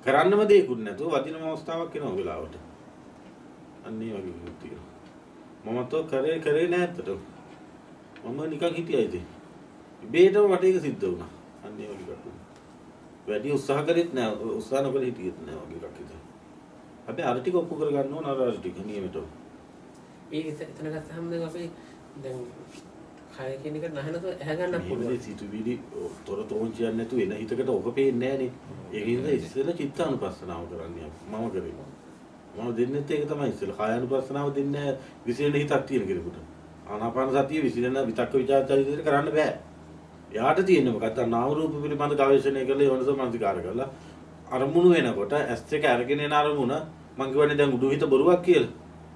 කරන්නම දෙයක්ුත් නැතුව වදිනම අවස්ථාවක් එනවා වෙලාවට. අන්න ඒ වගේ විදිහට තියෙනවා. මම તો කරේ නෑ ඇත්තට. මම නිකන් හිටියා ඉතින්. ඉබේටම මට ඒක සිද්ධ වුණා. අන්න ඒ වගේ එකක්. වැඩි උත්සාහ කරෙත් නෑ. උත්සාහ නොකර හිටියෙත් නෑ වගේ එකක් ඉතින්. හැබැයි අර ටික ඔප්පු කරගන්න ඕන අර ටික නියමෙටම. ඒක එතන ගත්තාම දැන් අපි දැන් කය කියන එක නැහැනතෝ ඇහැ ගන්නත් පුළුවන්. මේ සිතුවිලි තොරතෝන් කියන්නේ නැතු වෙන හිතකට ඔක පේන්නේ නෑනේ. ඒකින්ද ඉස්සෙල්ලා චිත්තානුපස්සනාව කරන්නේ මම කරේ. මම දෙන්නෙත් ඒක තමයි ඉස්සෙල්ලා කායානුපස්සනාව දෙන්නේ විසිරෙන හිතක් තියෙන කෙනෙකුට. ආනාපාන සතිය විසිරෙන විතක්ක ਵਿਚාර චරිතයට කරන්න බෑ. එයාට තියෙන්නේ මොකක්ද? නාම රූප පිළිබඳ ගවේෂණය කරලා යෝනිසෝ මනසිකාර කරලා අරමුණු වෙනකොට ඇස් දෙක අරගෙන එන අරමුණ මං කියවනේ දැන් උඩු හිත බොරුවක් කියලා.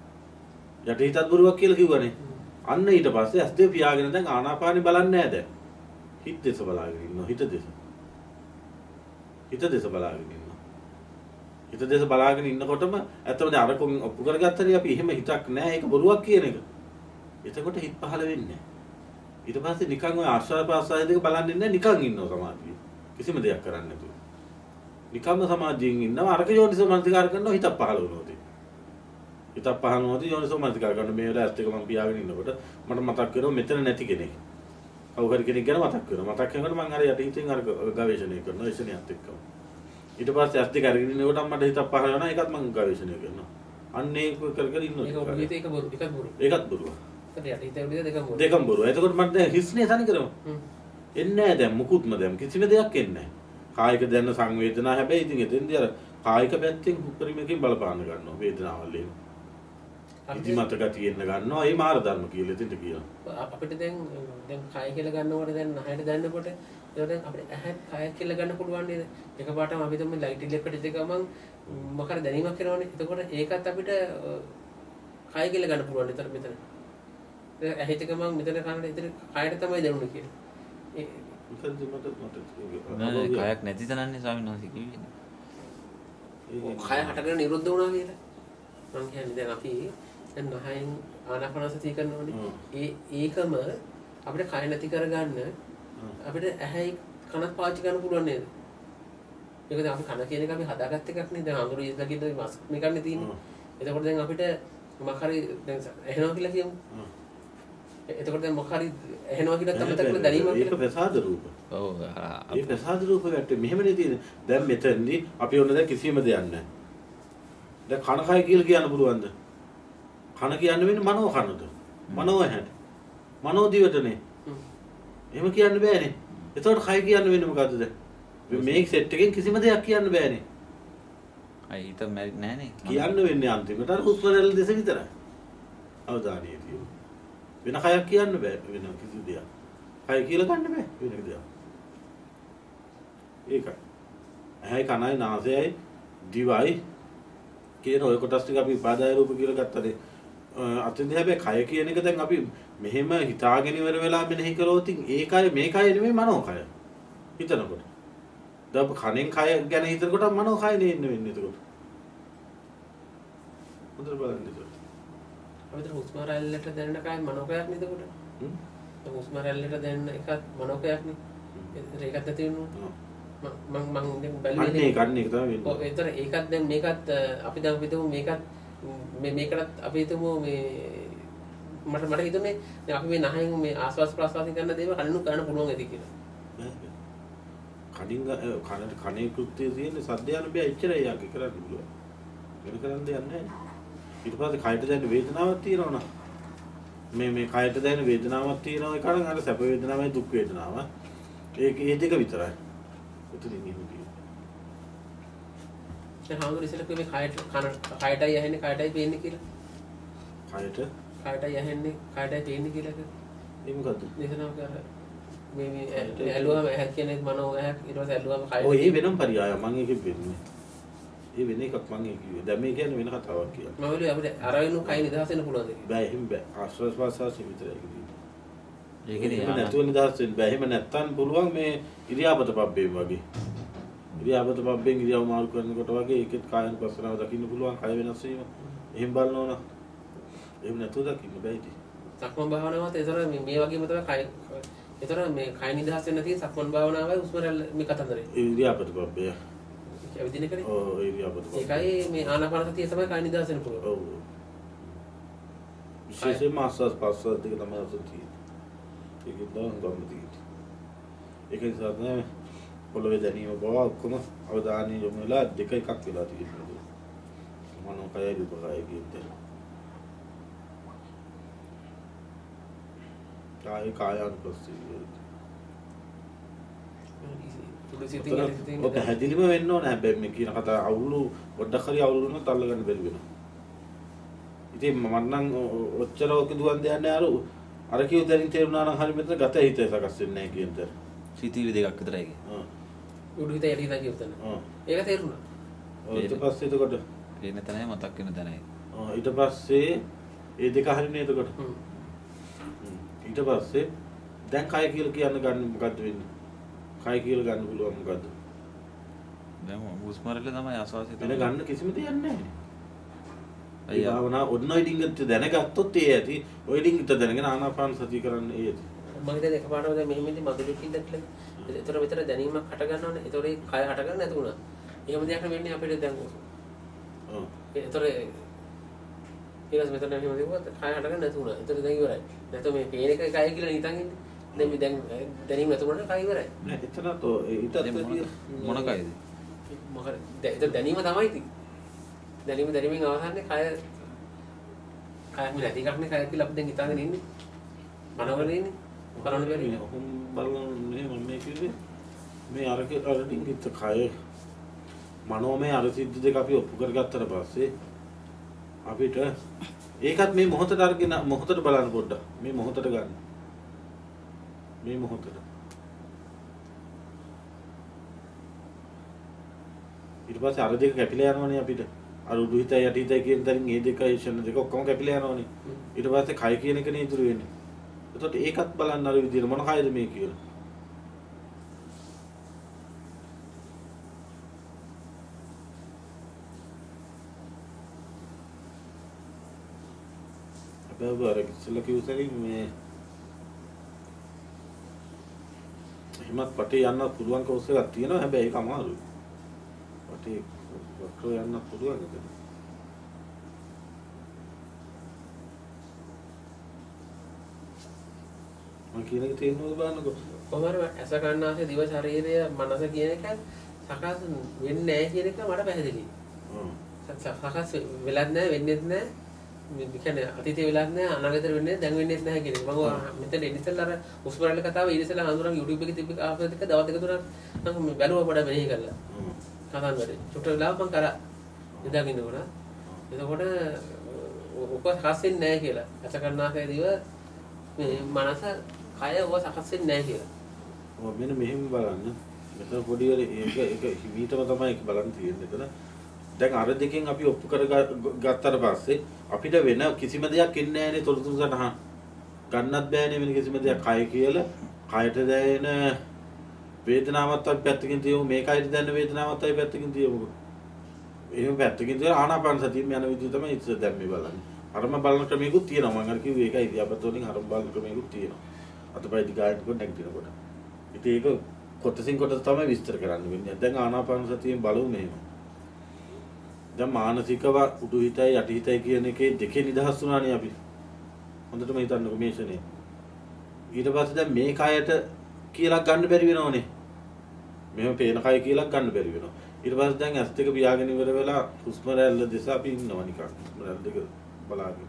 යට හිතත් බොරුවක් කියලා කිව්වනේ. අන්න ඊට පස්සේ ඇස් දෙක පියාගෙන දැන් ආනාපානෙ බලන්නේ නැහැ දැන්. හිත දෙස බලාගෙන ඉන්නවා හිත දෙස. හිත දෙස බලාගෙන ඉන්නවා. හිත දෙස බලාගෙන ඉන්නකොටම ඇත්තම දැන් අරකොන් ඔප්පු කරගත්තනේ අපි එහෙම හිතක් නැහැ ඒක බොරුවක් කියන එක. එතකොට හිත පහළ වෙන්නේ නැහැ. ඊට පස්සේ නිකන් ඔය ආශ්වාස ප්‍රාශ්වාස දෙක බලන්නේ නැහැ නිකන් ඉන්නවා සමාධිය. කිසිම දෙයක් කරන්නේ නැතුව. නිකම්ම සමාධියෙන් ඉන්නවා අරක යෝනිසෝ මනසිකාර කරනවා හිතක් පහළ වුණොත්. හිතක් පහළ වුණොත් යෝනිසෝ මනසිකාර කරනවා මේ වෙලාව ඇස් දෙක මම පියාගෙන ඉන්නකොට මට මතක් වෙනවා මෙතන නැති කෙනෙක්. කවුරු හරි කෙනෙක් ගැන මතක් වෙනවා. මතක් වෙනකොට මම අර යට හිතෙන් අර ගවේෂණය කරනවා එසනියත් එක්කම. ඊට පස්සේ ඇස් දෙක අරගෙන ඉන්නකොට මට හිතක් පහළ වෙනවා ඒකත් මම ගවේෂණය කරනවා. අන්න ඒක කර කර ඉන්නවා. ඒක බොරු එකක් බොරු. ඒකත් බොරුව. යට හිතේ උඩ දෙකම බොරු. දෙකම බොරුව. එතකොට මට දැන් හිස්නේ තනි කරම. එන්නේ නැහැ දැන් මුකුත්ම දැන් කිසිම දෙයක් එන්නේ නැහැ. කායික දැනන සංවේදනා හැබැයි ඉතින් එතෙන්දී අර කායික පැත්තෙන් උපරිමකින් බලපාන්න ගන්නවා වේදනාවල් එහෙම. ඉතිමත ගතිය එන්න ගන්නවා ඒ මාර ධර්ම කියලා එතෙන්ට කියනවා. අපිට දැන් කය කියලා ගන්නකොට දැන් නහයට දැනනකොට ඒක දැන් අපිට ඇහැ කය කියලා ගන්න පුළුවන් නේද? එකපාරටම අපි තමයි ලයිට් ඉලෙක්ට්‍රික් පිටිට ගමන් මොකක්ද දැනීමක් කරනවනේ. එතකොට ඒකත් අපිට කය කියලා ගන්න පුළුවන් නේද මෙතන. ඇහිත ගමන් මෙතන කනට ඉතින් කයට තමයි දැනුනේ කියන්නේ. කයක් නැති තැනන්නේ ස්වාමීන් වහන්සේ කිව්වේ. කය හටගෙන නිරුද්ධ වුණා කියලා. මම කියන්නේ දැන් අපි දැන් නහයෙන් ආනාපානසතිය කරනෝනේ. ඒකම අපිට කය නැති කරගන්න අපිට ඇහැයි කනත් පාවිච්චි කරන්න පුළුවන් නේද? ඒක දැන් අපි කන කියන එක අපි හදාගත්ත එකක් නේ. දැන් අඟුරු ඉස්සකින් දැන් මස් මේකන්නේ තියෙන්නේ. එතකොට දැන් අපිට මොකක් හරි දැන් ඇහෙනවා කියලා කියමු. එතකොට දැන් මොකක් හරි ඇහෙනවා කියලා තමයි තකල දැනීමක්. ඒක ප්‍රසාද රූප. ඔව් ඒ ප්‍රසාද රූප ගැටේ මෙහෙමනේ තියෙන්නේ. දැන් මෙතනදී අපි ඔන්න දැන් කිසිම දෙයක් නැහැ. දැන් කන කය කියලා කියන්න පුළුවන්ද? කන කියන්න වෙන්නේ මනෝ කනද? මනෝ ඇහැට. මනෝ දිවටනේ. එහෙම කියන්න බෑනේ. එතකොට කය කියන්න වෙන්නේ මොකද්ද දැන්? මේ සෙට් එකෙන් කිසිම දෙයක් කියන්න බෑනේ. අය හිත මැරෙන්නේ නැහනේ. කියන්න වෙන්නේ අන්තිමට අර හුස්ම රැල්ල දෙස විතරයි. අවධානය තියෙන. වෙන කයක් කියන්න බෑ වෙන කිසි දෙයක්. කය කියලා ගන්න බෑ වෙන දෙයක්. ඒකයි. ඇයි කනයි නාසයයි දිවයි කියන ඔය කොටස් ටික අපි උපාදාය රූප කියලා ගත්තනේ. අතෙන්දී හැබැයි කය කියන එක දැන් අපි මෙහෙම හිතාගෙන ඉවර වෙලා මෙනෙහි කරොත් ඒ කය මේ කය නෙමෙයි මනෝ කය. හිතනකොට. දැන් කනෙන් කය ගැන හිතනකොට මනෝ කය නේ ඉන්න වෙන්නේ එතකොට. හොඳට බලන්න ඒක. අපිට හුස්ම රැල්ලට දැනෙන කය මනෝකයක් නේද කොට? හුස්ම රැල්ලට දැනෙන එකත් මනෝකයක් නේ. ඒකත් නැති වෙනවා. මම දැන් බැලුවේ ඒක තමයි වෙන්නේ. ඔව් ඒතර ඒකත් දැන් මේකත් අපි දැන් හිතමු මේකත් මේකටත් අපි හිතමු මේ මට හිතුනේ දැන් අපි මේ නහයෙන් මේ ආස්වාස් ප්‍රාස්වාසයෙන් කරන දේවල් කනිනු කරන්න පුළුවන් ඇති කියලා. කනේ කෘත්‍යය තියෙන සද්දයන් බෑ එච්චරයි යාක කරන්න පුළුවන්. වෙන කරන්න දෙයක් නැහැ. ඊට පස්සේ කයට දැනෙන වේදනාවක් තියෙනවා නා. මේ කයට දැනෙන වේදනාවක් තියෙනවා ඒ කාරණා අර සැප වේදනාවයි දුක් වේදනාව. ඒ දෙක විතරයි. උතුරින් ඉන්නේ. දැන් හාමුදුරුවෝ ඉස්සෙල්ලා කිව්වේ කයටයි ඇහෙන්නේ කයටයි පේන්නේ කියලා. කයටයි ඇහෙන්නේ කයටයි පේන්නේ කියලා කිව්වා. ඒ මොකද්ද? දේශනාව කරා. මේ ඇලුවම ඇහ කියන එක මනෝ ඇහ ඊට පස්සේ ඇලුවම කය. ඔය ඒ වෙනම පරියාය මම ඒකෙත් වෙන්නේ. ඒ වෙන එකක් මම කිව්වේ. දැන් මේ කියන්නේ වෙන කතාවක් කියලා. මම වෙලුවේ අපිට අර වෙනු කයි නිදහස් වෙන්න පුළුවන්ද කියලා. බෑ එහෙම බෑ. ආශ්වාස ප්‍රාශ්වාස විතරයි කිව්වේ. ඒකනේ නැතුව නිදහස් වෙන්න බෑ. එහෙම නැත්තම් පුළුවන් මේ ඉරියාපත පබ්බේ වගේ. ඉරියාපත පබ්බෙන් ඉරියව් මාරු කරනකොට වගේ ඒකෙත් කායනුපස්සනාව දකින්න පුළුවන්. කය වෙනස් වීම. එහෙම බලනවනම් එහෙම නැතුව දකින්න බෑ ඉතින්. සක්මන් භාවනාවත් ඒතර මේ වගේම තමයි කය. ඒතර මේ කය නිදහස් වෙන්න තියෙන සක්මන් භාවනාවයි උස්ම රැල්ල මේ කතන්දරේ. ඉරියාපත පබ්බේ. ඇවිදින එකනේ. ඔව් ඉරියාපත. ඒකයි මේ ආනාපාන සතිය තමයි කාය නිදාසෙන පුළුවන්. ඔව්. විශේෂයෙන්ම ආස්වාස් ප්‍රස්වාස් දෙක තමයි අසතිය. ඒකෙන් තමයි ගන්න තියෙන්නේ. ඒක නිසා තමයි පොළවේ දැනීම බව ඔක්කොම අවධානය යොමු වෙලා දෙක එකක් වෙලා තියෙනවා. මනෝ කයයි රූප කයයි කියන්නේ. කායානුපස්සී. ඔය පැහැදිලිම වෙන්න ඕනේ හැබැයි මේ කියන කතාව අවුලු පොඩ්ඩක් හරි අවුලු වුණොත් අල්ලගන්න බැරි වෙනවා. ඉතින් මම නම් ඔච්චර ඔක දුවන් දෙන්නේ අර කිව් දැරින් තේරුණා නම් හරි මෙතන ගත හිතේ සකස් වෙන්නේ නැහැ කියන තර. සිතිවිලි දෙකක් විතරයි ඒක. උඩු හිත යටි හිත කියවතන. ඒක තේරුණා. ඊට පස්සේ එතකොට පේන තැනයි මතක් වෙන තැනයි. ඊට පස්සේ ඒ දෙක හරිනේ එතකොට. ඊට පස්සේ දැන් කය කියලා කියන්න ගන්න මොකද්ද වෙන්නේ? කය කියලා ගන්න පුළුවන් මොකද්ද? දැන් හුස්ම රටල තමයි ආස්වාසිය වෙන ගන්න කිසිම දෙයක් නැහැ. ඒ භාවනා ඔන්නෝයි ඩිංගත් දැනගත්තොත් ඒ ඇති. ඔය ඩිංගිත දැනගෙන ආනාපාන සතිය කරන්න ඒ ඇති. මම හිතන්නේ එකපාරටම දැන් මෙහෙමදී මදුලකින් දැක්කලා. ඒතර විතර දැනීමක් හට ගන්නවනේ. ඒතර ඒ කය හට ගන්න නැති වුණා. එහෙම දෙයක් නෙවෙන්නේ අපිට දැන්. ඔව්. ඒතර ඊළඟ මෙතන එහෙම දෙවුවත් කය හට ගන්න නැති වුණා. ඒතර දැන් ඉවරයි. නැත්නම් මේ පේන එක කය කියලා නිතන් ඉන්නේ. දැන් මේ දැන් දැනීම නැති වුණා කය ඉවරයි. නෑ එතනත් ඊටත් මොන කයද? මොකද දැනීම තමයි ඉතින්. දැනීමෙන් අවසානයේ කය නැති එකක්නේ කය කියලා අපි දැන් හිතාගෙන ඉන්නේ. මනෝවල ඉන්නේ. කරන්න බැරි නේ. ඔහොම බලන්නේ මම මේ කිව්වේ මේ අරකින් හිත කය මනෝමය අර සිද්ධ දෙක අපි ඔප්පු කරගත්තට පස්සේ අපිට ඒකත් මේ මොහොතට අරගෙන මොහොතට බලන්න පොඩ්ඩක්. මේ මොහොතට ගන්න. මේ මොහොතට. ඊට පස්සේ අර දෙක කැපිලා යනවනේ අපිට. අර උඩු හිතයි යටි හිතයි කියන තරින් මේ දෙක ෂණ දෙක ඔක්කොම කැපිලා යනවනේ. ඊට පස්සේ කය කියන එකනේ ඉතුරු වෙන්නේ. එතකොට ඒකත් බලන්න අර විදිහට මොන කයද මේ කියලා. අපේ අර ඉස්සෙල්ලා කිව්සරින් මේ එහෙමත් පටේ යන්න පුළුවන් කෝස් එකක් තියෙනවා හැබැයි ඒක අමාරුයි. පටේ වක්‍රෝ යන්න පුළුවන් නේද? මම කියන එක තේරෙනවද බලන්නකෝ. කොහොමද ඇස කන්නාසේ දිව ශරීරය මනස කියන එක සකස් වෙන්නේ නැහැ කියන එක මට පැහැදිලියි. සකස් වෙලත් නැහැ වෙන්නේත් නැහැ. මේ කියන්නේ අතීතේ වෙලත් නැහැ අනාගතේ වෙන්නේ දැන් වෙන්නේත් නැහැ කියන එක. මම මෙතන ඉතිසල් අර උස්මරල්ල කතාව ඊටසල හඳුනන YouTube එකේ තිබ්බ ආපදක දවස් දෙක තුනක් මම බැලුවා පොඩ මෙහෙ කරලා. කතාන්දරේ. චුට්ට වෙලාවක් මම කරා. ඉඳගෙන ඉන්නකොට. එතකොට ඔක සකස් වෙන්නේ නැහැ කියලා. ඇස කන්නාසේ දිව මේ මනස කය ඔව සකස් වෙන්නේ නැහැ කියලා. ඔව් මෙන්න මෙහෙම බලන්න. මෙතන පොඩි වෙල ඒක හිමීටම තමයි බලන්න තියෙන්නේ එතන. දැන් අර දෙකෙන් අපි ඔප්පු කරගත්තට පස්සේ අපිට වෙන කිසිම දෙයක් ඉන්නේ නැහැනේ තොරතුරු සටහන්. ගන්නත් බෑනේ වෙන කිසිම දෙයක් කය කියලා. කයට දැනෙන වේදනාවත් අපි පැත්තකින් තියමු. මේ කයට දැනෙන වේදනාවත් අපි පැත්තකින් තියමු. එහෙම පැත්තකින් තියලා ආනාපාන සතියෙන් යන විදිහ තමයි ඉස්සර දැන් මේ බලන්නේ. අරම බලන ක්‍රමයකුත් තියෙනවා. මම අර කිව්වේ ඒකයි ඉතියාපත් වලින් අරම බලන ක්‍රමයකුත් තියෙනවා. අතපය දිගාට කොට නැගිටිනකොට. ඉතින් ඒක කොටසින් කොටස තමයි විස්තර කරන්න වෙන්නේ. දැන් ආනාපාන සතියෙන් බලමු මෙහෙම. දැන් මානසිකව උඩු හිතයි යටි හිතයි කියන එකේ දෙකේ නිදහස් වුණානේ අපි. හොඳටම හිතන්නකො මේ ෂනේ. ඊට පස්සේ දැන් මේ කයට කියලා ගන්න බැරි වෙනවනේ. මෙහෙම පේන කය කියලා ගන්න බැරි වෙනවා. ඊට පස්සේ දැන් ඇස් දෙක පියාගෙන ඉවර වෙලා හුස්ම රැල්ල දෙස අපි ඉන්නවා නිකන්. හුස්ම රැල්ල දෙක බලාගෙන.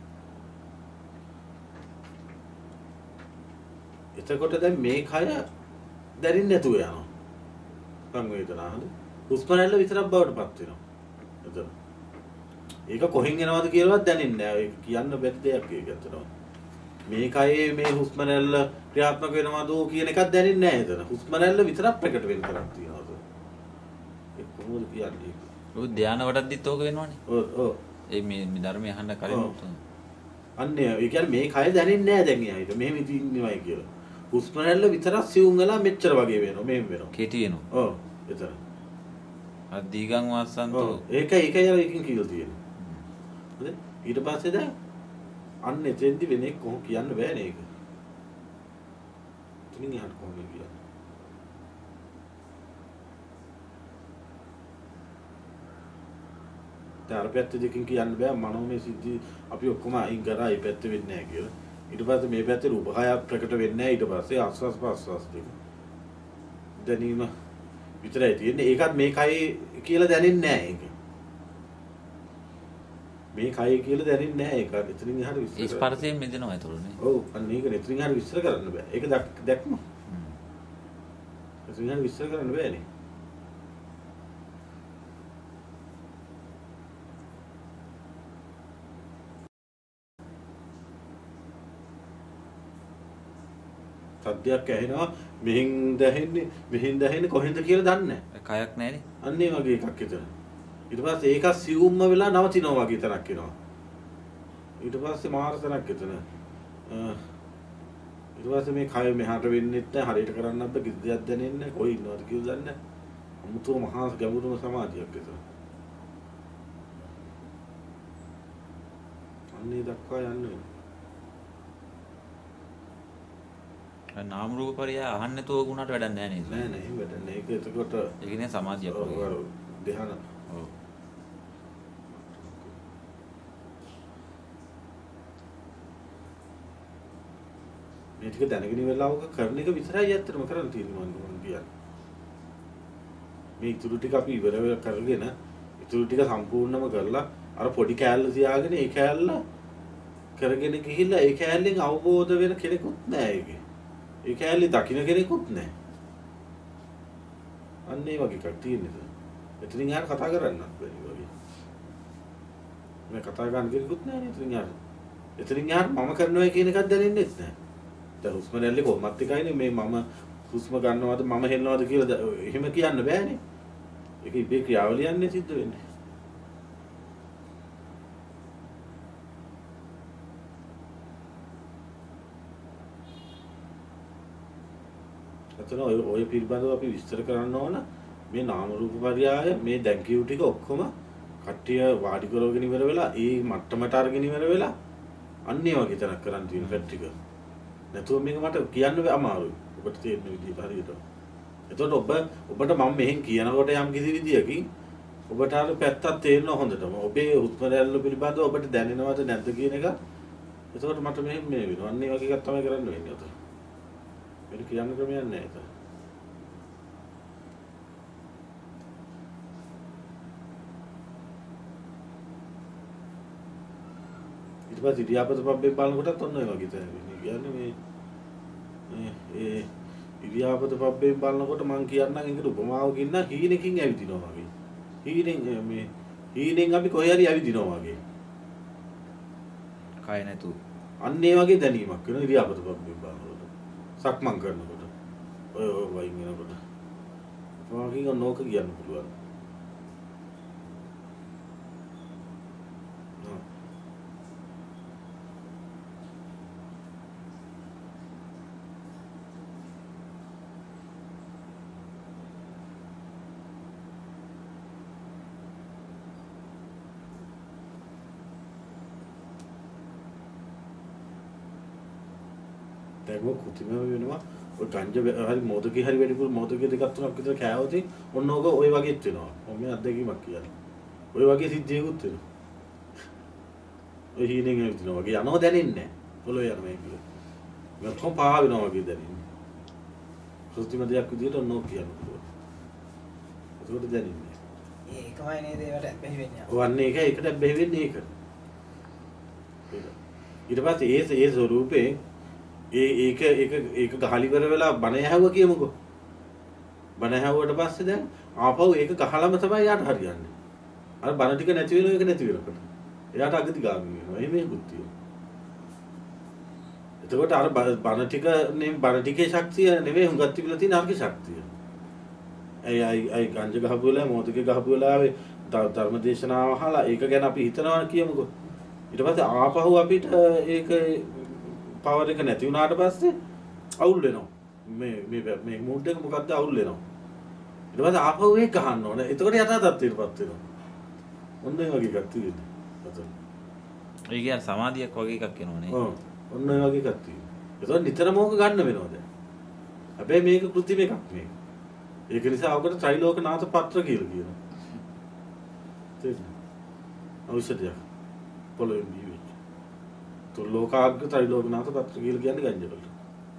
එතකොට දැන් මේ කය දැරින් නැතුව යනවා. සංවේදනාවද හුස්ම රැල්ල විතරක් බවට පත් වෙනවා. එතන. ඒක කොහෙන් එනවද කියලාවත් දැනෙන්නේ නැහැ. ඒක කියන්න බැරි දෙයක් ඒක ඇත්තටම. මේ කයේ මේ හුස්ම රැල්ල ක්‍රියාත්මක වෙනවද කියන එකක් දැනෙන්නේ නැහැ එතන. හුස්ම රැල්ල විතරක් ප්‍රකට වෙන තරක් තියෙනවා. ඒක කොහොමද කියන්නේ? ඔය ධානය වටද්දිත් ඕක වෙනවනේ. ඔව්. ඒ මේ ධර්මය අහන්න කලින් අන්නේ ඒ කියන්නේ මේ කය දැනෙන්නේ නැහැ දැන් එයාට. මෙහෙම ඉන්නවයි කියලා. හුස්ම රැල්ල විතරක් සිවුම් වෙලා මෙච්චර වගේ වෙනවා. මෙහෙම වෙනවා. කෙටි වෙනවා. ඔව්. එතන. අර දීගං වාසන්තෝ. ඒකයි අර එකකින් කියලා තියෙන්නේ. හරිද? ඊට පස්සේ දැන් අන්න එතෙන්දි වෙන්නේ කොහොම කියන්න බෑනේ ඒක. ඉතින් එහාට කොහොමද කියන්නේ? දැන් අර පැත්ත දෙකකින් කියන්න බෑ මනෝමය සිද්ධි අපි ඔක්කොම අයින් කරා මේ පැත්ත වෙන්නේ නැහැ කියලා. ඊට පස්සේ මේ පැත්තේ රූපහය ප්‍රකට වෙන්නේ නැහැ. ඊට පස්සේ ආස්වාස් ප්‍රස්වාස් දෙක. දැනීම විතරයි තියෙන්නේ. ඒකත් මේ කයි කියලා දැනෙන්නේ නැහැ ඒක. මේ කයි කියලා දැනෙන්නේ නැහැ ඒක. එතනින් එහාට විශ්ල ඒ ස්පර්ශයෙන් මිදෙනවා ඒතොරනේ. ඔව් අන්න ඒක එතනින් එහාට විශ්ල කරන්න බෑ. ඒක දැක්ම. එතනින් එහාට විශ්ල කරන්න බෑනේ. සද්දයක් ඇහෙනවා මෙහෙන් දැහෙන්නේ කොහෙන්ද කියලා දන්නේ නැහැ. කයක් නැහැනේ. අන්න ඒ වගේ එකක් එතන. ඊට පස්සේ ඒක සියුම්ම වෙලා නවතිනවා වගේ තැනක් එනවා. ඊට පස්සේ මාර්සනක් එතන. ඊට පස්සේ මේ කය මෙහාට වෙන්නෙත් නැහැ හරියට කරන්නත් බෑ කිසි දෙයක් දැනෙන්නේ නැහැ කොයි ඉන්නවද කියලා දන්නේ නැහැ. අමුතුව මහා ගැඹුරුම සමාධියක් එතන. අන්නේ දක්වා යන්නේ. නාම රූප පරිය අහන්න නැතුව ගුණට වැඩක් නැහැ නේද? නෑ නෑ එහෙම වැඩක් නෑ. ඒක එතකොට ඒ කියන්නේ සමාධියක් වගේ. ධ්‍යාන. ඔව්. මේ ටික දැනගෙන ඉවරලාවක කරන එක විතරයි ඇත්තටම කරන්න තියෙන්නේ මම කියන්නේ. මේ ඉතුරු ටික අපි ඉවර කරගෙන ඉතුරු ටික සම්පූර්ණම කරලා අර පොඩි කෑල්ල තියාගෙන ඒ කෑල්ල කරගෙන ගිහිල්ලා ඒ කෑල්ලෙන් අවබෝධ වෙන කෙනෙකුත් නෑ ඒකේ. ඒ කෑල්ලේ දකින්න කෙනෙකුත් නෑ. අන්න ඒ වගේ එකක් තියෙනවා. එතනින් යාර කතා කරන්නත් බැරි වගේ. මේ කතා ගන්න කෙනෙකුත් නෑ නේද එතනින් යාර. එතනින් යාර මම කරනවා කියන එකක් දැනෙන්නේ නැහැ. දැන් හුස්ම රැල්ලේ කොහොමත් එකයිනේ මේ මම හුස්ම ගන්නවද මම හෙන්නවද කියලා එහෙම කියන්න බෑනේ. ඒක ඉබේ ක්‍රියාවලියන්නේ සිද්ධ වෙන්නේ. එතන ඔය පිළිබඳව අපි විස්තර කරන්න ඕන මේ නාම රූප පරියාය මේ දැන් කියු ටික ඔක්කොම කට්ටිය වාඩි කරගෙන ඉවර වෙලා ඒ මට්ටමට අරගෙන ඉවර වෙලා අන්නේ වගේ තරක් කරන් තියෙන පැට්ටික. නැතුව මේක මට කියන්න අමාරුයි. ඔබට තේරෙන විදිහට හරියට. එතකොට ඔබට මම මෙහෙන් කියනකොට යම් කිසි විදියකින් ඔබට අර පැත්තක් තේරෙනවා හොඳටම. ඔබේ හුස්ම රැල්ල පිළිබඳව ඔබට දැනෙනවද නැද්ද කියන එක. එතකොට මට මෙහෙම මේ වෙනවා. අන්නේ වගේ එකක් තමයි කරන්න වෙන්නේ අතන. මේක කියන්න ක්‍රමයක් නැහැ ඒක. ඊට පස්සේ ඉරියාපත පබ්බේ බලනකොටත් ඔන්න ඔය වගේ තමයි වෙන්නේ. කියන්නේ මේ ඉරියාපත පබ්බේ බලනකොට මම කියන්නම් ඒකට උපමාවකින් නම් හීනකින් ඇවිදිනවා වගේ. හීනෙන් අපි කොහේ හරි ඇවිදිනවා වගේ. කය නැතු. අන්න ඒ වගේ දැනීමක් වෙන ඉරියාපත පබ්බේ බලනකොට. සක්මන් කරනකොට ඔය වයින් වෙනකොට වාකින් නෝක කියන්න පුළුවන්. දැන් ඔය කුතිම වෙනවා ඔය ගංජ හරි මොදකේ හරි වැඩිපුර මොදකේ දෙකක් තුනක් විතර කෑවොත් ඔන්න ඕක ওই වගේත් වෙනවා. මම මේ අත්දැකීමක් කියන්නේ. ওই වගේ සිද්ධියකුත් වෙනවා. ඔය හීනෙන් ඇවිදිනවා වගේ යනවා දැනෙන්නේ නැහැ. පොළොවේ යනවා මේක. මම කොහොම වෙනවා වගේ දැනෙන්නේ. කෘත්‍රිම දෙයක් විදිහට ඔන්න ඕක කියන්න පුළුවන්. ඒකට දැනෙන්නේ. ඒකමයි නේද ඒවට බැහැ වෙන්නේ. ඔව් අන්න ඒකට බැහැ වෙන්නේ ඒක. ඊට පස්සේ ඒ ස්වරූපේ ඒක ගහලි කර වෙලා බණ ඇහුවා කියමුකෝ. බණ ඇහුවට පස්සේ දැන් ආපහු ඒක ගහලම තමයි යාට හරියන්නේ. අර බණ ටික නැති වෙන එක නැති වෙනකොට. එයාට අගති ගාමි වෙනවා. එහෙම එකක් තියෙනවා. එතකොට අර බණ ටිකේ ශක්තිය නෙවෙයි හුඟක් තිබිලා තියෙන අර්ග ශක්තිය. අයි ගංජ ගහපු වෙලාවේ මොහොතක ගහපු වෙලාවේ ධර්ම දේශනාව අහලා ඒක ගැන අපි හිතනවා කියමුකෝ. ඊට පස්සේ ආපහු අපිට ඒක පවර් එක නැති වුණාට පස්සේ අවුල් වෙනවා. මේ මූඩ් එක මොකද්ද අවුල් වෙනවා. ඊට පස්සේ ආපහු ඒක ගහන්න ඕනේ. එතකොට යථා තත්ත්වයටපත් වෙනවා. ඔන්න ඒ වගේ එකක් තියෙනවා. ඒ කියන්නේ සමාධියක් වගේ එකක් වෙනවනේ. ඔව්. ඔන්න ඒ වගේ එකක් තියෙනවා. ඒතකොට නිතරම ඕක ගන්න වෙනවා දැන්. හැබැයි මේක කෘත්‍රිම එකක් මේක. ඒක නිසා ඔකට ත්‍රිලෝකනාථ පත්‍ර කියලා කියනවා. තේරෙනවද? ඖෂධයක් පොළොවෙන් බීවෙච්ච. તો ලෝකාග්‍ර ත්‍රිලෝකනාථ පත්‍ර කියලා කියන්නේ ගංජා වලට.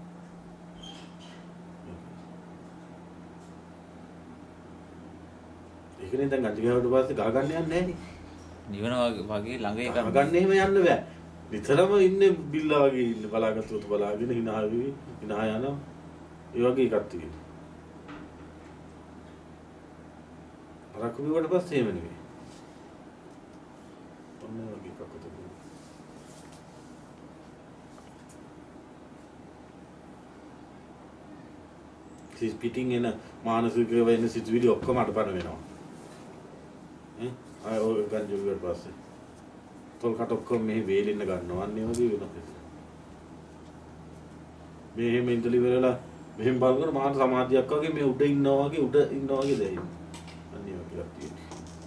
ඒකනේ දැන් ගංජා ගාවට පස්සේ ගහ ගන්න යන්නේ නැහැ නේ. නිවන වගේ ළඟ එක ගන්න එහෙම යන්න බෑ. විතරම ඉන්නේ බිල්ලා වගේ ඉන්නේ බලාගත්තොත් බලාගෙන hina වෙවි hina යනවා. ඒ වගේ එකක් තියෙනවා. අරක්කු බිව්වට පස්සේ එහෙම නෙවෙයි. ඔන්න ඒ වගේ එකක් තමයි. සිස් පිටින් එන මානසික වෙන සිතුවිලි ඔක්කොම අඩපණ වෙනවා. අය ඔය ගංජා බිව්වට පස්සේ තොල් කට ඔක්කොම මෙහි වේලෙන්න ගන්නවා. අන්න ඒ වගේ වෙනවා. මේ එහෙම ඉඳලි වෙලා මෙහෙම බලනකොට මහා සමාධියක් වගේ මේ උඩ ඉන්නවා වගේ දැනෙනවා. අන්න ඒ වගේ එකක් තියෙනවා.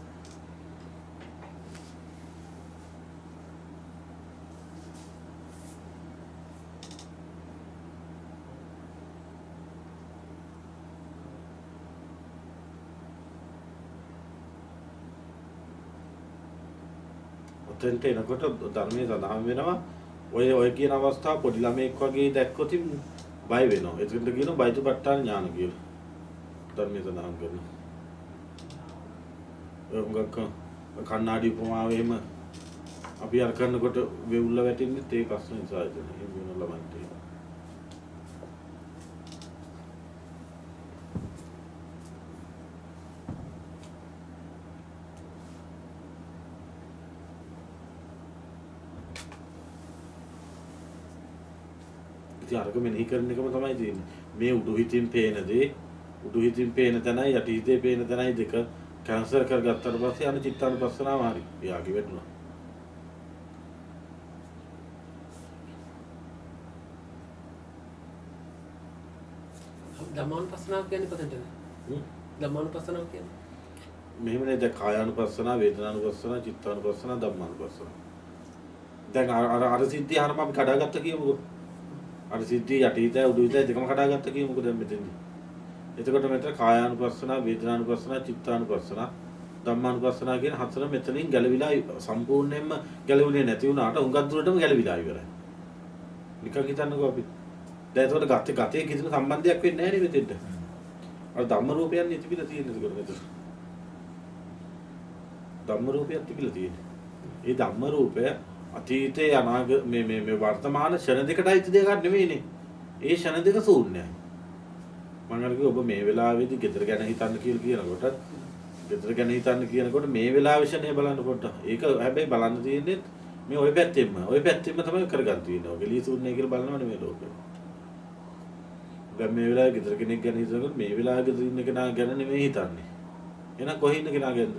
ඔතෙන්ට එනකොට ධර්මයේ සඳහන් වෙනවා ඔය කියන අවස්ථාව පොඩි ළමෙක් වගේ දැක්කොත් බය වෙනවා. ඒකට කියනවා බයිතුපට්ඨාන ඥාන කියලා. ධර්මයේ සඳහන් කරනවා. ඔයගොල්ලෝ කන්නාඩි උපමාව එහෙම අපි අර කරනකොට වෙවුල්ල වැටෙන්නේ ඒ ප්‍රශ්න නිසා එතන. එහෙම වෙන ළමන්ට. අරක මෙනෙහි කරන එකම තමයි තියෙන්නේ. මේ උඩු හිතින් පේන දේ උඩු හිතින් පේන තැනයි යටි හිතේ පේන තැනයි දෙක කැන්සල් කරගත්තාට පස්සේ අන චිත්තානුපස්සනාව හරි. එයාගේ වැටුණා. ධම්මානුපස්සනාව කියන්නේ කොතනද? ධම්මානුපස්සනාව කියන්නේ මෙහෙමනේ දැන් කායානුපස්සනාව, වේදනානුපස්සනාව, චිත්තානුපස්සනාව, ධම්මානුපස්සනාව. දැන් අර සිද්ධිය හරම අපි කඩාගත්ත කියමුකෝ. අර සිද්ධිය යටි හිතයි උඩු හිතයි දෙකම කඩාගත්ත කියමුකෝ දැන් මෙතෙන්දී. එතකොට මෙතන කායානුපස්සනාව, වේදනානුපස්සනාව, චිත්තානුපස්සනාව, ධම්මානුපස්සනාව කියන හතර මෙතනින් ගැලවිලා සම්පූර්ණයෙන්ම ගැලවුනේ නැති වුණාට උඟක් දුරටම ගැලවිලා ඉවරයි. නිකන් හිතන්නකෝ අපි. දැන් එතකොට ගතේ කිසිම සම්බන්ධයක් වෙන්නේ නැහැ නේ මෙතෙන්ට. අර ධම්ම රූපයන් ඉතිපිලා තියෙන එතකොට මෙතන. ධම්ම රූපයක් තිබිලා තියෙන්නේ. ඒ ධම්ම රූපය අතීතයේ අනාගත මේ වර්තමාන ක්ෂණ දෙකටයි දෙකක් නෙවෙයිනේ. ඒ ක්ෂණ දෙක ශූන්‍යයි. මම අරගෙන ඔබ මේ වෙලාවේදී ගෙදර ගැන හිතන්න කියලා කියනකොට ගෙදර ගැන හිතන්න කියනකොට මේ වෙලාවේ ක්ෂණය බලන්න පොඩ්ඩක්. ඒක හැබැයි බලන්න තියෙන්නේ මේ ওই පැත්තෙන්ම. ওই පැත්තෙන්ම තමයි කරගන්න තියෙන්නේ. ඔය ගෙලිය ශූන්‍යයි කියලා බලනවා නෙමෙයි ලෝකෙ. දැන් මේ වෙලාවේ ගෙදර කෙනෙක් ගැන හිතනකොට මේ වෙලාවේ ගෙදර ඉන්න කෙනා ගැන නෙමෙයි හිතන්නේ. එහෙනම් කොහේ ඉන්න කෙනා ගැනද?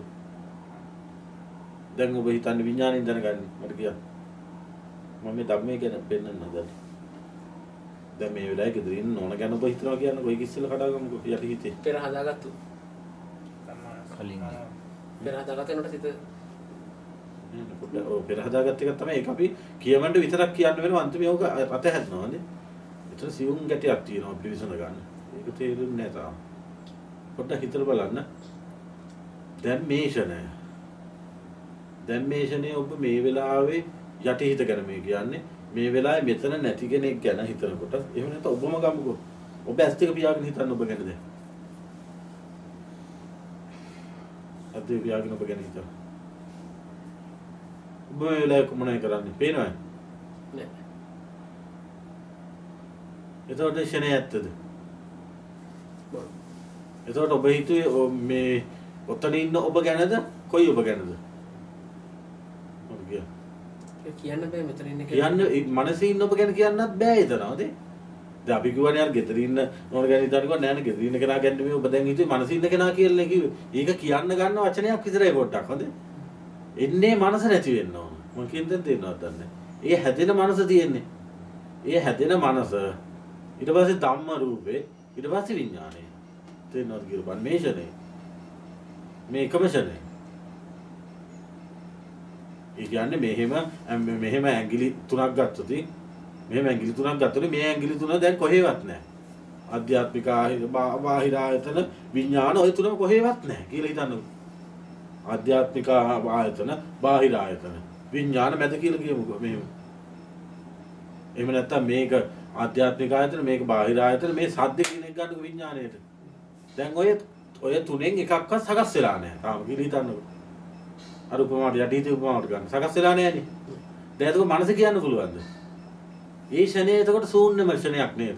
දැන් ඔබ හිතන්නේ විඥාණයෙන් දැනගන්නේ මට කියන්න. මම මේ ධර්මයේ ගැන පෙන්නන්න හදන්නේ. දැන් මේ වෙලාවේ ගෙදර ඉන්න ඕන ගැන ඔබ හිතනවා කියන්නේ කොයි කිස්සල කඩාගමුකෝ යටි හිතේ. පෙර හදාගත්තු. කලින් පෙර හදාගත්තනට සිත නේද පොඩ්ඩක් ඔය පෙර හදාගත්ත එක තමයි ඒක අපි කියවන්න විතරක් කියන්න වෙනවා අන්තිමේ ඕක රත හැදනවා නේ. ඒතර සියුම් ගැටයක් තියෙනවා පිළිසඳ ගන්න. ඒක තේරුන්නේ නැහැ තාම. පොඩ්ඩක් හිතලා බලන්න. දැන් මේ ෂණය ඔබ මේ වෙලාවේ යටි හිත ගැන මේ කියන්නේ මේ වෙලාවේ මෙතන නැති කෙනෙක් ගැන හිතනකොට එහෙම නැත්නම් ඔබම ගමුකෝ. ඔබ ඇස් දෙක පියාගෙන හිතන්න ඔබ ගැන දැන්. ඇස් දෙක පියාගෙන ඔබ ගැන හිතන්න. ඔබ මේ වෙලාවේ මොනවයි කරන්නේ? පේනවද? නෑ. එතකොට ෂණය ඇත්තද? එතකොට ඔබ හිතුවේ මේ ඔතන ඉන්න ඔබ ගැනද කොයි ඔබ ගැනද? කියන්න බෑ මෙතන ඉන්න කියන්නේ මනසේ ඉන්න ඔබ ගැන කියන්නත් බෑ එතනද? දැන් අපි කියවනේ අර ගෙදර ඉන්න නෝන ගැන හිතනකොට නෑ නේ ගෙදර ඉන්න කෙනා ගැන මේ ඔබ දැන් හිතුවේ මනසේ ඉන්න කෙනා කියලා කිව්වේ. ඒක කියන්න ගන්න වචනයක් විතරයි පොඩ්ඩක් හොඳ. එන්නේ මනස නැති වෙන්න ඕන. මම කියන්නේ තේරෙනවද දන්නේ? ඒ හැදෙන මනස තියෙන්නේ. ඒ හැදෙන මනස ඊට පස්සේ ධම්ම රූපේ ඊට පස්සේ විඥානය. තේරෙනවද කියලා බලන්න මේ ෂනේ. මේ එකම ෂනේ. ඒ කියන්නේ මෙහෙම ඇඟිලි තුනක් ගත්තොත් මෙහෙම ඇඟිලි තුනක් ගත්තොත් මේ ඇඟිලි තුන දැන් කොහෙවත් නැහැ. ආධ්‍යාත්මික බාහිර ආයතන විඥාන ඔය තුනම කොහෙවත් නැහැ කියලා හිතන්නකො. ආධ්‍යාත්මික ආයතන, බාහිර ආයතන. විඥාන මැද කියලා කියමුකෝ මෙහෙම. එහෙම නැත්නම් මේක ආධ්‍යාත්මික ආයතන, මේක බාහිර ආයතන, මේ සද්ද කියන එක ගන්නකො විඥාණයට. දැන් ඔය තුනෙන් එකක්වත් සකස් වෙලා නැහැ. තාම කියලා හිතන්නකො. අර උපමාවට යටිහිතේ උපමාවට ගන්න. සකස් වෙලා නැහැනේ. දැන් ඒක මනස කියන්න පුළුවන්ද? ඒ ෂණේ එතකොට ශූන්‍යම ෂණයක් නේද?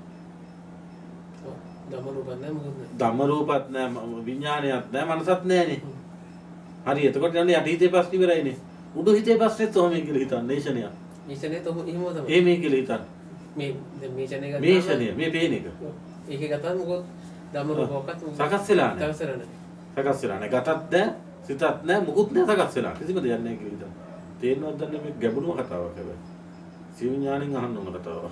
ධම්ම රූපත් නැහැ මොකද නැහැ. ධම්ම රූපත් නැහැ, විඥානයක් නැහැ, මනසත් නැහැනේ. හරි එතකොට යන්නේ යටිහිතේ ප්‍රශ්න ඉවරයිනේ. උඩු හිතේ ප්‍රශ්නෙත් ඔහොම කියලා හිතන්න ඒ ෂණයක්. මේ ෂණේ තෝ එහෙම තමයි. ඒ මේ කියලා හිතන්න. මේ දැන් මේ ෂණේ ගත්තාම මේ ෂණය මේ පේන එක. ඒකේ ගත්තාම මොකද ධම්ම රූපකත් සකස් වෙලා නැහැ. සකස් වෙලා නැහැ. සකස් වෙලා නැහැ. ගතත් නැහැ, සිතත් නැහැ, මුකුත් නැහැ සකස් වෙලා. කිසිම දෙයක් නැහැ කියලා හිතන්න. තේරෙනවද දැන් මේ ගැඹුරුම කතාවක් හැබැයි. සිවිඥාණයෙන් අහන්න ඕන කතාවක්.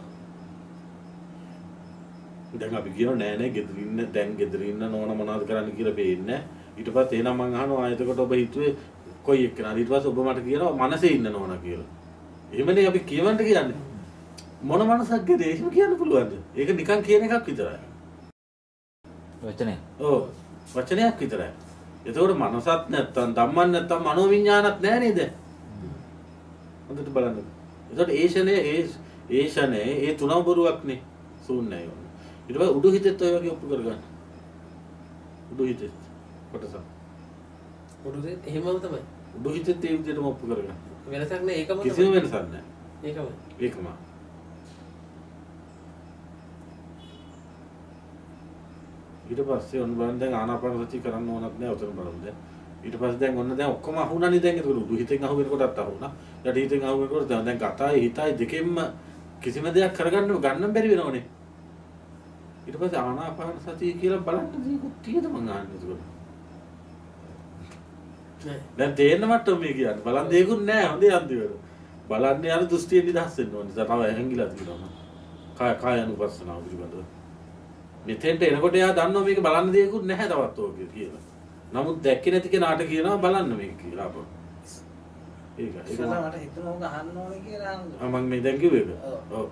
දැන් අපි කියනවා නෑ නෑ ගෙදර ඉන්න නෝන මොනවද කරන්න කියලා පේන්නේ. ඊට පස්සේ එහෙනම් මං අහනවා එතකොට ඔබ හිතුවේ කොයි එක්කනද? ඊට පස්සේ ඔබ මට කියනවා මනසේ ඉන්න නෝන කියලා. එහෙමනේ අපි කියවන්න කියන්නේ. මොන මනසක්ද එහෙම කියන්න පුළුවන්ද? ඒක නිකන් කියන එකක් විතරයි. වචනය. ඔව් වචනයක් විතරයි. එතකොට මනසත් නැත්තම් ධම්මන් නැත්තම් මනෝවිඤ්ඤාණත් නෑ නේද? හොඳට බලන්න. එතකොට ඒ ෂනේ ඒ තුනම බොරුවක්නේ. ශූන්‍යයි. ඊට පස්සේ උඩු හිතෙත් ඔය වගේ ඔප්පු කරගන්න. උඩු හිතෙත් කොටස. උඩු හිතෙත් එහෙමම තමයි. උඩු හිතෙත් ඒ විදිහටම ඔප්පු කරගන්න. වෙනසක් නැහැ ඒකම තමයි. කිසිම වෙනසක් නැහැ. ඒකම. ඊට පස්සේ ඔන්න බලන්න දැන් ආනාපාන සතිය කරන්න ඕනත් නැහැ උතන බලන්න දැන්. ඊට පස්සේ දැන් ඔන්න දැන් ඔක්කොම අහුණානේ දැන් ඒක උඩු හිතෙන් අහු වෙනකොටත් අහුණා. යටි හිතෙන් අහු වෙනකොට දැන් කතයි හිතයි දෙකෙන්ම කිසිම දෙයක් කරගන්න ගන්න බැරි වෙනවනේ. ඊට පස්සේ ආනාපාන සතිය කියලා බලන්න දෙයක්වත් තියෙද මං අහන්නේ ඒකෝ. නෑ. දැන් තේරෙන මට්ටම මේ කියන්නේ. බලන් දෙයක්වත් නෑ හොඳේ අන්තිමට. බලන්නේ අර දෘෂ්ටියෙන් නිදහස් වෙන්න ඕනේ. තව හැංගිලා තියෙනවා. කාය අනුපස්සනාව පිළිබඳව. මෙතෙන්ට එනකොට එයා දන්නවා මේක බලන්න දෙයක්වත් නැහැ තවත් ඕකේ කියලා. නමුත් දැක්කේ නැති කෙනාට කියනවා බලන්න මේක කියලා අපෝ. ඒක මට හිතුණා ඕක අහන්න ඕනේ කියලා. මම මේ දැන් කිව්වේ ඒක. ඔව්.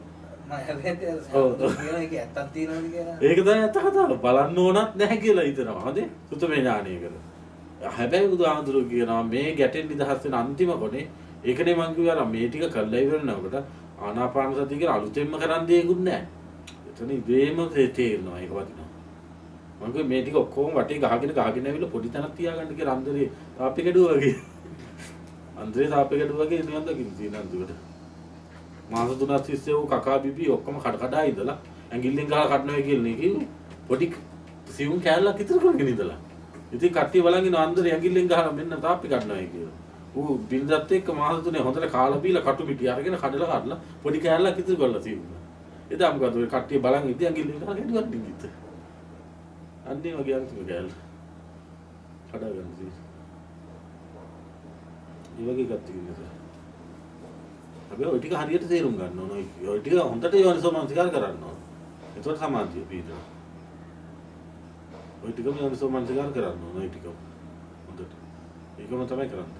ඒක තමයි ඇත්ත කතාව. බලන්න ඕනත් නැහැ කියලා හිතනවා. හරි? සුතමේ ඥානයකට. හැබැයි බුදුහාමුදුරුවෝ කියනවා මේ ගැටෙන් නිදහස් වෙන අන්තිම කොනේ ඒකනේ මං කිව්වා අර මේ ටික කළා ඉවරනකොට ආනාපාන සතිය කියලා අලුතෙන්ම කරන් දෙයක්වත් නැහැ. එතන ඉබේම තේරෙනවා ඒක වදිනවා. මං කිව්වේ මේ ටික ඔක්කොම වටේ ගහගෙන ඇවිල්ලා පොඩි තැනක් තියාගන්න කියලා අන්දරේ තාප්පේ කැඩුවා වගේ. අන්දරේ තාප්පේ කැඩුවා වගේ නිවන් දකින්න තියෙන අන්තිමට. මාස 3ක් තිස්සේ ਉਹ කකා බිබී ඔක්කොම කඩ ඉඳලා ඇඟිල්ලෙන් ගහලා කඩනවා කියලා නේ කිව්වේ. පොඩි සිවුම් කෑල්ලක් ඉතුරු කරගෙන ඉඳලා. ඉතින් කට්ටිය බලන් ඉන්න අන්දරේ ඇඟිල්ලෙන් ගහලා මෙන්න තාප්පේ කඩනවා කියලා. ඌ බින්දත් එක්ක මාස 3 හොඳට කාලා බීලා කටු පිටි අරගෙන කඩලා පොඩි කෑල්ලක් ඉතුරු කරලා තිබුණා. එදා මොකද ඔය කට්ටිය බලන් ඉඳි ඇඟිල්ලෙන් ගහලා ගැඩුවක් නිකිට. අන්නේ වගේ අන්තිම කෑල්ල. කඩාගන්න තියෙන්නේ. ඒ වගේ එකක් තියෙනවා. අපි ඔය ටික හරියට තේරුම් ගන්න ඕන. ඔය ටික හොඳට යෝනිසෝමනසිකාර කරන්න ඕන. ඒකට සමාධිය පිටර. ඔය ටිකම යෝනිසෝමනසිකාර කරන්න ඕන. ඔය ටික හොඳට. ඒකම තමයි කරන්නේ.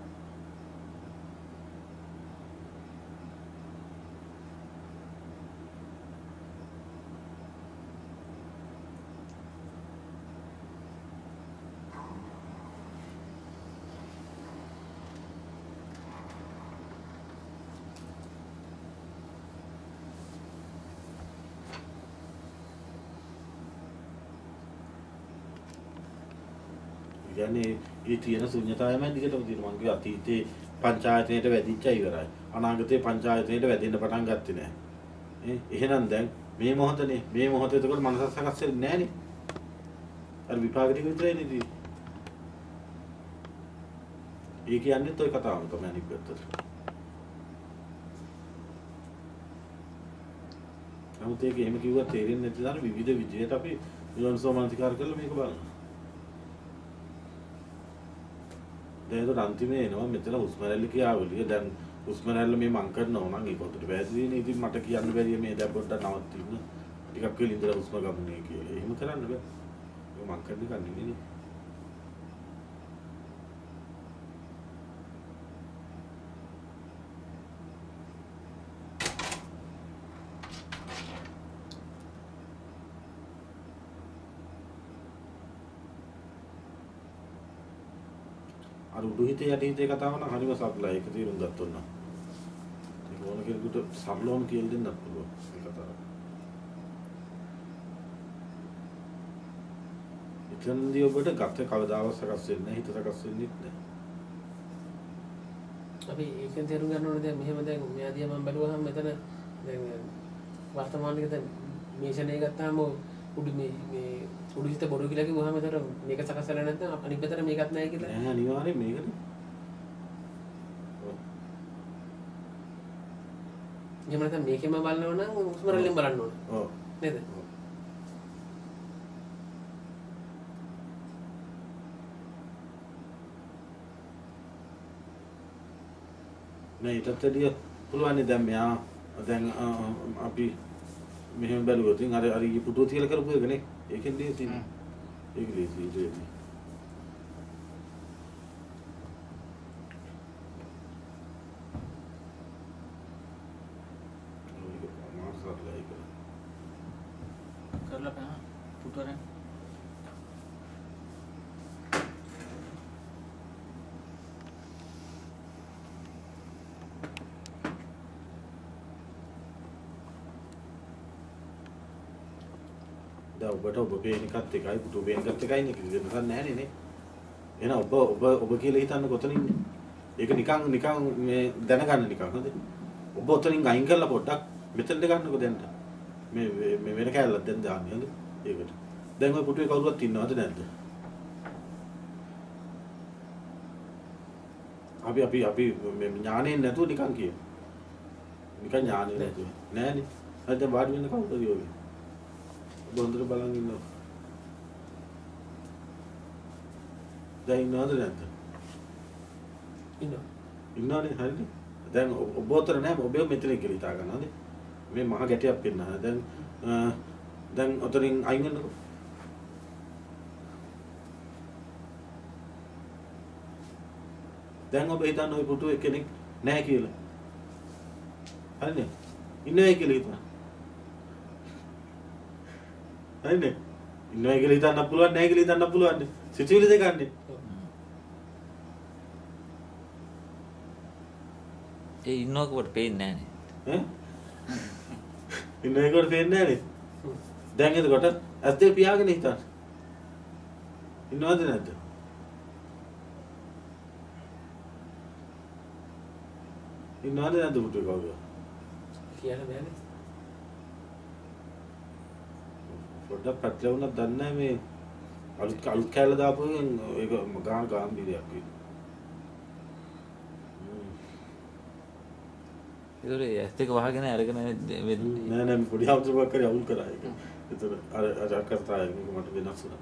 කියන්නේ ඒ තියෙන ශුන්‍යතාවයමයි දිගටම තියෙනවා. මම කිව්වා අතීතේ පංචායතනයට වැදිච්චා ඉවරයි. අනාගතේ පංචායතනයට වැදෙන්න පටන් ගත්තේ නැහැ. එහෙනම් දැන් මේ මොහොතනේ මේ මොහොතේ එතකොට මනස සකස් වෙන්නේ නැහනේ. අර විපාක ටික විතරයි නේද? ඒ කියන්නේත් ඔය කතාවම තමයි අනිත් පැත්තට. නමුත් ඒක එහෙම කිව්වත් තේරෙන්නේ නැති තරම් විවිධ විදියට අපි යෝනිසෝමනසිකාර කරලා මේක බලනවා. දැන් ඒක අන්තිමේ එනවා මෙතන හුස්ම රැල්ල කියාවලිය. දැන් හුස්ම රැල්ල මේ මං කරනවා නම් ඒක උඩට වැදිනේ. ඉතින් මට කියන්න බැරිය මේ දැන් පොඩ්ඩක් නවත්තින්න. ටිකක් වෙල ඉඳලා හුස්ම ගමනේ කියලා. එහෙම කරන්න බෑ. ඒක මං කරන්නේ කන්නේ නේ. අර උඩු හිතේ යටි හිතේ කතාව නම් හරිම සරලයි. ඒක තේරුම් ගත්තොත් නම්. ඒක ඕන කෙනෙකුට සරලවම කියලා දෙන්නත් පුළුවන් මේ කතාව. එතනදී ඔබට ගත කවදාවත් සකස් වෙන්නේ නැහැ. හිත සකස් වෙන්නේ නැහැ. අපි ඒකෙන් තේරුම් ගන්න ඕනේ දැන් මෙහෙම දැන් මෙයාදී මම බැලුවාම මෙතන දැන් වර්තමානයේ දැන් මේෂනේ ගත්තාම උඩු මේ උඩු හිත බොරු කියලා කිව්වහම ඒතර මේක සකස් වෙලා නැත්නම් අනිත් පැත්තට මේකත් නැහැ කියලා. නෑ අනිවාර්යෙන් මේකනේ. එහෙම නැත්නම් මේකෙම බලනවා නම් හුස්ම රැල්ලෙන් බලන්න ඕනේ. ඔව්. නේද? නෑ ඊටත් වැඩිය පුළුවන් දැන් මෙයා දැන් අපි මෙහෙම බැලුවොත් ඉතින් අර ඊ පුටුව තියලා කරපු එකනේ. ඒකෙන් ලේසි. ඒක ලේසි ඉතින්. කරලා බලන්න පුටුවරෙන් දැන් ඔබට ඔබ පේන එකත් එකයි පුටුව පේන එකත් එකයිනේ කිසි වෙනසක් නැහැ නේ. එහෙනම් ඔබ කියලා හිතන්න කොතනින් ඒක නිකන් මේ දැනගන්න නිකන් හොඳේ. ඔබ ඔතනින් අයින් කරලා පොඩ්ඩක් මෙතනට ගන්නකො දැන්. මේ වෙන කැලලක් දැන් දාන්නේ හොඳේ. ඒකට. දැන් ඔය පුටුවේ කවුරුවත් ඉන්නවද නැද්ද? අපි මේ ඥාණයෙන් නැතුව නිකන් කියමු. නිකන් ඥාණයෙන් නැතුව. නෑනේ. හරි දැන් වාඩි වෙන්න කවුරුද යෝගේ? ඔබ හොඳට බලන් ඉන්නවා. දැන් ඉන්නවද නැද්ද? ඉන්නවා. ඉන්නවනේ හරිනේ. දැන් ඔබ උතර නෑ ඔබ මෙතන කියලා හිතා ගන්නවද? මේ මහ ගැටයක් පෙන්නන. දැන් උතරින් අයින් වෙන්නකො. දැන් ඔබ හිතන්න ওই පුටුවේ කෙනෙක් නැහැ කියලා. හරිනේ. ඉන්නේ කියලා හිතන්න. හරිනේ. ඉන්නේ කියලා හිතන්න පුළුවන් නැහැ කියලා හිතන්න පුළුවන්. සිතුවිලි දෙකන්නේ. ඒ ඉන්නකොට පේන්නේ නැහැ ඈ? ඉන්නකොට පේන්නේ නැහැ නේ. දැන් එතකොට ඇස් දෙක පියාගෙන හිටන්න. ඉන්නවද නැද්ද? ඉන්නවද නැද්ද පුටුවේ කවුද? කියන්න බෑනේ. පොඩ්ඩක් පැටලවුණා දන්නේ නැහැ මේ අලුත් කැලල දාපු එකෙන් ඒක ගාම්භීරයක් වෙයි. ඒතර ඇස් දෙක වහගෙන අරගෙන නෑ නෑ පොඩි හවුසක් කරේ අවුල් කරා ඒක. ඒතර අර කරතා ඒක මට වෙනස් වුණා.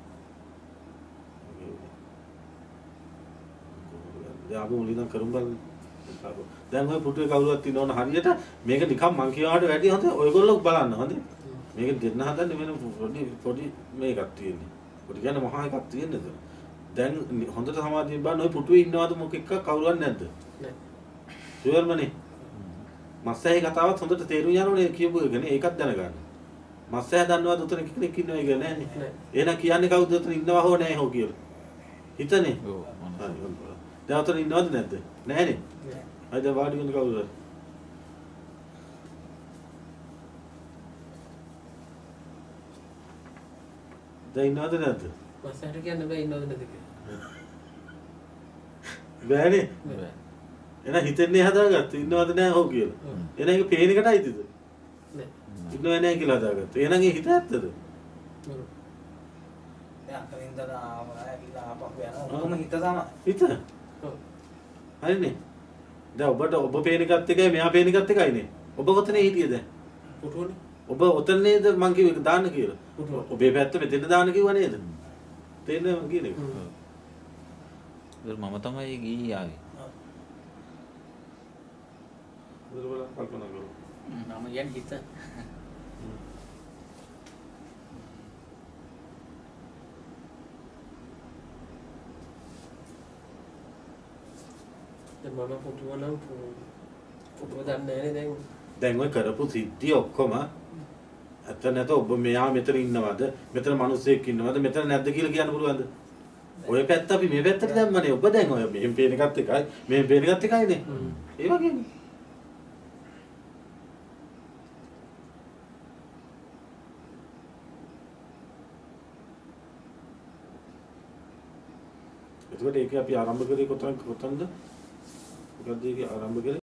දැන් අපි මුලින්ම කරමු බලන්න. දැන් ඔය පුටුවේ කවුරුවත් ඉන්නවන හරියට මේක නිකන් මං කියවට වැඩි හොඳ ඔයගොල්ලෝ බලන්න හොඳේ. මේක දෙන්න හදන්නේ වෙන පොඩි මේකක් තියෙන්නේ. පොඩි කියන්නේ මහා එකක් තියෙන්නද? දැන් හොඳට සමාධියෙන් බලන්න ඔය පුටුවේ ඉන්නවද මොකක් එක්ක කවුරුවත් නැද්ද? නෑ. ෂුවර්මනේ. මස්සයි කතාවත් හොඳට තේරුම් යනෝනේ කියපු එකනේ ඒකත් දැනගන්න. මස්සය දන්නවද උතන කෙනෙක් ඉන්නවා කියලා නෑනේ. නෑ. එහෙනම් කියන්නේ කවුද උතන ඉන්නවා හෝ නෑ හෝ කියලා. හිතනේ. ඔව්. හරි. දැන් උතන ඉන්නවද නැද්ද? නෑනේ. නෑ. හරි දැන් වාඩි වෙන්න කවුද? දැන් ඉන්නවද නැද්ද? මස්සයට කියන්න බෑ ඉන්නවද නැද්ද කියලා. බෑනේ. බෑ. එහෙනම් හිතන්නේ හදාගත්ත ඉන්නවද නැහැ හො කියලා. එහෙනම් ඒක පේන එකට අයිතිද? නෑ. ඉන්නව නැහැ කියලා හදාගත්ත. එහෙනම් ඒ හිත ඇත්තද? දැන් අතරින්දලා ආවලා ආපහු යනවා. ඔක්කොම හිත තමයි. හිත? ඔව්. හරිනේ. දැන් ඔබ පේන එකත් එකයි මෙයා පේන එකත් එකයිනේ. ඔබ කොතනේ හිටියේ දැන්? පුටුවනේ. ඔබ ඔතන නේද මං කිව්ව එක දාන්න කියලා. ඔබේ පැත්ත මෙතෙන්ට දාන්න කිව්වා නේද? තේරෙනවද මං කියන එක? මම තමයි ගිහී ආවේ. බරවල කල්පනා කරමු. නම කියන්නේ හිත. දැන් මම පුටුව නම් පුටුව දන්නේ නැහැ දැන්. දැන් ඔය කරපු සිද්ධිය ඔක්කොම ඇත්ත නැත ඔබ මෙයා මෙතන ඉන්නවද? මෙතන මිනිස්සෙක් ඉන්නවද? මෙතන නැද්ද කියලා කියන්න පුළුවන්ද? ඔය පැත්ත අපි මේ පැත්තට දැම්මනේ. ඔබ දැන් ඔය මෙහෙම පේන එකත් එකයි මෙහෙම පේන එකත් එකයිනේ. ඒ වගේනේ. එතකොට ඒක අපි ආරම්භ කරේ කොතනද? මොකද්ද ඒක ආරම්භ කරේ?